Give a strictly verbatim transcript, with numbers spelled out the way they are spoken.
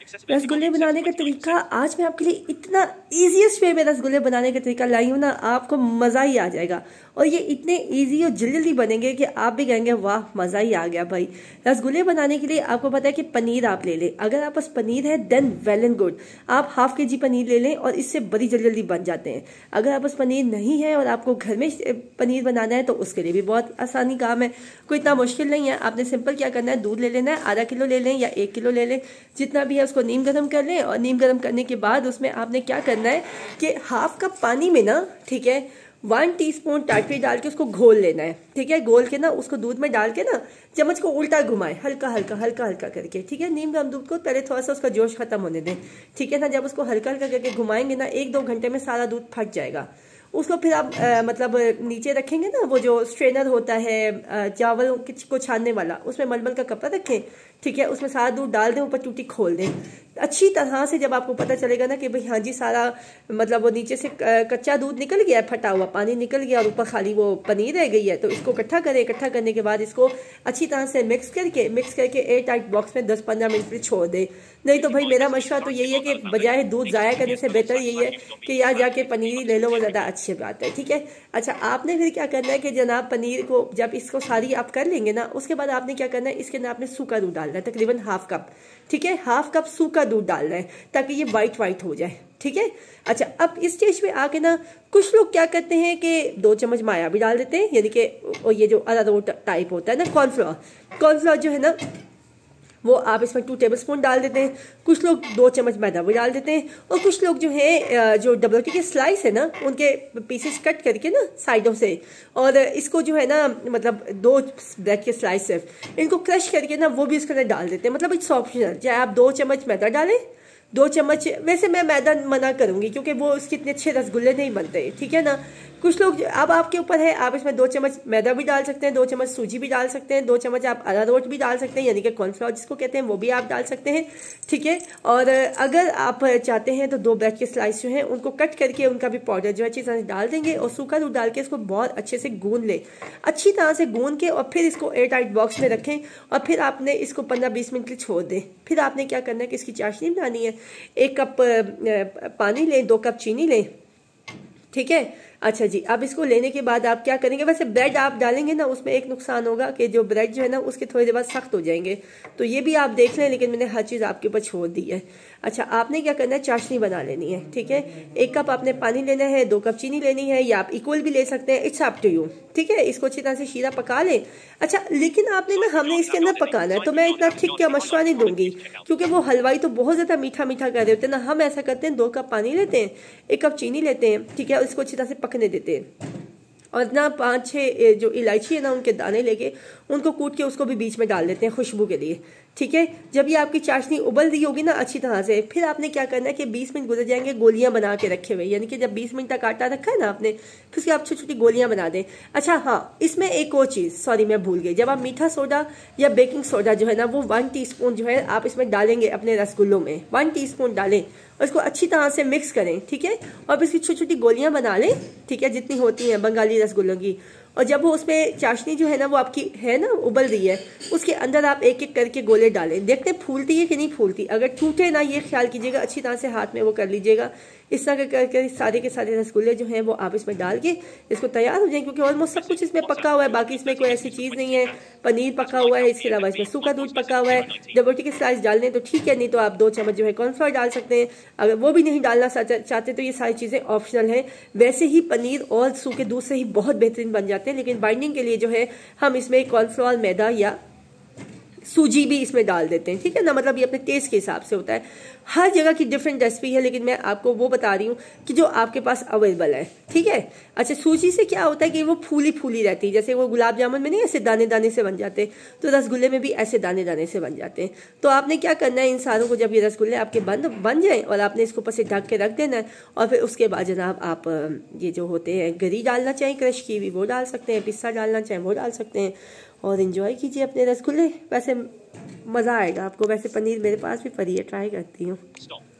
रसगुल्ले बनाने का तरीका आज मैं आपके लिए इतना इजीएस्ट वे में रसगुल्ले बनाने का तरीका लाई हूँ ना, आपको मज़ा ही आ जाएगा। और ये इतने इजी और जल्दी जल्दी बनेंगे कि आप भी कहेंगे वाह मज़ा ही आ गया भाई। रसगुल्ले बनाने के लिए आपको पता है कि पनीर आप ले लें। अगर आप पास पनीर है देन वेल एंड गुड, आप हाफ के जी पनीर ले लें और इससे बड़ी जल्दी जल्दी बन जाते हैं। अगर आप पास पनीर नहीं है और आपको घर में पनीर बनाना है तो उसके लिए भी बहुत आसानी काम है, कोई इतना मुश्किल नहीं है। आपने सिंपल क्या करना है, दूध ले लेना है, आधा किलो ले लें या एक किलो ले लें, जितना भी है उसको नीम गर्म कर लें। और नीम गर्म करने के बाद उसमें आपने क्या करना है कि हाफ कप पानी में ना, ठीक है, वन टीस्पून टाटरी डाल के उसको घोल लेना है। ठीक है, घोल के ना उसको दूध में डाल के ना चम्मच को उल्टा घुमाए, हल्का हल्का हल्का हल्का करके। ठीक है, नीम गर्म दूध को पहले थोड़ा सा उसका जोश खत्म होने दें। ठीक है ना, जब उसको हल्का हल्का करके घुमाएंगे ना, एक दो घंटे में सारा दूध फट जाएगा। उसको फिर आप आ, मतलब नीचे रखेंगे ना, वो जो स्ट्रेनर होता है चावल को छानने वाला, उसमें मलमल का कपड़ा रखें। ठीक है, उसमें सारा दूध डाल दें, ऊपर टूटी खोल दें अच्छी तरह से। जब आपको पता चलेगा ना कि भाई हाँ जी सारा मतलब वो नीचे से कच्चा दूध निकल गया है, फटा हुआ पानी निकल गया और ऊपर खाली वो पनीर रह गई है, तो इसको इकट्ठा करें। इकट्ठा करने के बाद इसको अच्छी तरह से मिक्स करके मिक्स करके एयर टाइट बॉक्स में दस पंद्रह मिनट फिर छोड़ दें। नहीं तो भाई मेरा मशवरा तो यही है कि बजाय दूध ज़ाया करने से बेहतर यही है कि यहाँ जाके पनीर ही ले लो, वो ज़्यादा अच्छी बात है। ठीक है, अच्छा आपने फिर क्या करना है कि जनाब पनीर को जब इसको सारी आप कर लेंगे ना, उसके बाद आपने क्या करना है, इसके अंदर आपने सूखा दूध डालना है तकरीबन हाफ कप। ठीक है, हाफ कप सूखा दूध डालना है ताकि ये वाइट वाइट हो जाए। ठीक है, अच्छा अब इस स्टेज पे आके ना कुछ लोग क्या करते हैं कि दो चम्मच माया भी डाल देते हैं, यानी कि ये जो अरारोट टाइप होता है ना, कॉर्नफ्लोर कॉर्नफ्लोर जो है ना वो आप इसमें टू टेबल स्पून डाल देते हैं। कुछ लोग दो चम्मच मैदा भी डाल देते हैं। और कुछ लोग जो है जो डबल रोटी के स्लाइस है ना, उनके पीसेस कट करके ना साइडों से, और इसको जो है ना मतलब दो ब्रेड के स्लाइस सिर्फ इनको क्रश करके ना वो भी इसके अंदर डाल देते हैं। मतलब इट्स ऑप्शनल, चाहे आप दो चम्मच मैदा डालें, दो चम्मच, वैसे मैं मैदा मना करूंगी क्योंकि वो उसके इतने अच्छे रसगुल्ले नहीं बनते। ठीक है ना, कुछ लोग अब आपके ऊपर है, आप इसमें दो चम्मच मैदा भी डाल सकते हैं, दो चम्मच सूजी भी डाल सकते हैं, दो चम्मच आप अरारोट भी डाल सकते हैं, यानी कि कॉर्नफ्लोर जिसको कहते हैं वो भी आप डाल सकते हैं। ठीक है, और अगर आप चाहते हैं तो दो ब्रेड के स्लाइस जो हैं उनको कट करके उनका भी पाउडर जो अच्छी तरह से डाल देंगे और सूखा दूध डाल के इसको बहुत अच्छे से गूंद लें, अच्छी तरह से गूंद के, और फिर इसको एयर टाइट बॉक्स में रखें और फिर आपने इसको पंद्रह बीस मिनट के लिए छोड़ दें। फिर आपने क्या करना है कि इसकी चाशनी बनानी है। एक कप पानी लें, दो कप चीनी लें। ठीक है, अच्छा जी, अब इसको लेने के बाद आप क्या करेंगे, वैसे ब्रेड आप डालेंगे ना उसमें एक नुकसान होगा कि जो ब्रेड जो है ना उसके थोड़ी देर बाद सख्त हो जाएंगे, तो ये भी आप देख लें, लेकिन मैंने हर चीज़ आपके ऊपर छोड़ दी है। अच्छा आपने क्या करना है, चाशनी बना लेनी है। ठीक है, एक कप आपने पानी लेना है, दो कप चीनी लेनी है, या आप इक्वल भी ले सकते हैं, इट्स अप टू यू। ठीक है, इसको अच्छी तरह से शीरा पका लें। अच्छा लेकिन आपने ना हमने इसके अंदर पकाना है, तो मैं इतना ठीक का मशवरा नहीं दूंगी क्योंकि वो हलवाई तो बहुत ज़्यादा मीठा मीठा कर रहे होते हैं ना। हम ऐसा करते हैं, दो कप पानी लेते हैं, एक कप चीनी लेते हैं, ठीक है, और इसको अच्छी तरह से पकने देते हैं। और ना पाँच छः जो इलायची है ना उनके दाने लेके उनको कूट के उसको भी बीच में डाल देते हैं खुशबू के लिए। ठीक है, जब ये आपकी चाशनी उबल रही होगी ना अच्छी तरह से, फिर आपने क्या करना है कि बीस मिनट गुजर जाएंगे, गोलियां बना के रखे हुए, यानी कि जब बीस मिनट तक आटा रखा है ना आपने, फिर उसकी आप छोटी छोटी गोलियां बना दें। अच्छा हाँ, इसमें एक और चीज़, सॉरी मैं भूल गई, जब आप मीठा सोडा या बेकिंग सोडा जो है ना वो वन टीस्पून जो है आप इसमें डालेंगे अपने रसगुल्लों में, वन टीस्पून डालें और इसको अच्छी तरह से मिक्स करें। ठीक है, और इसकी छोटी छोटी गोलियां बना लें, ठीक है, जितनी होती हैं बंगाली रसगुल्लों की। और जब वो उसमें चाशनी जो है ना वो आपकी है ना उबल रही है, उसके अंदर आप एक एक करके गोले डालें, देखते हैं फूलती है कि नहीं फूलती। अगर टूटे ना ये ख्याल कीजिएगा, अच्छी तरह से हाथ में वो कर लीजिएगा। इस तरह करके सारे के सारे रसगुल्ले जो हैं वो आप इसमें डाल के इसको तैयार हो जाएंगे, क्योंकि ऑलमोस्ट सब कुछ इसमें पका हुआ है, बाकी इसमें कोई ऐसी चीज़ नहीं है। पनीर पका हुआ है, इसके अलावा इसमें सूखा दूध पका हुआ है। जब रोटी के स्लाइस डालने तो ठीक है, नहीं तो आप दो चम्मच जो है कॉर्नफ्लोर डाल सकते हैं। अगर वो भी नहीं डालना चाहते तो ये सारी चीज़ें ऑप्शनल हैं। वैसे ही पनीर और सूखे दूध से ही बहुत बेहतरीन बन जाते हैं, लेकिन बाइंडिंग के लिए जो है हम इसमें कॉर्नफ्लोर, मैदा या सूजी भी इसमें डाल देते हैं। ठीक है ना, मतलब ये अपने टेस्ट के हिसाब से होता है, हर जगह की डिफरेंट रेसिपी है, लेकिन मैं आपको वो बता रही हूँ कि जो आपके पास अवेलेबल है। ठीक है, अच्छा सूजी से क्या होता है कि वो फूली फूली रहती है, जैसे वो गुलाब जामुन में नहीं ऐसे दाने दाने से बन जाते, तो रसगुल्ले में भी ऐसे दाने दाने से बन जाते हैं। तो आपने क्या करना है, इन सारों को जब ये रसगुल्ले आपके बंद बन जाए और आपने इसको ऊपर से ढक के रख देना है, और फिर उसके बाद जनाब आप ये जो होते हैं गरी डालना चाहें क्रश की हुई वो डाल सकते हैं, पिस्ता डालना चाहें वो डाल सकते हैं, और इन्जॉय कीजिए अपने रसगुल्ले। वैसे मज़ा आएगा आपको। वैसे पनीर मेरे पास भी पड़ी है, ट्राई करती हूँ।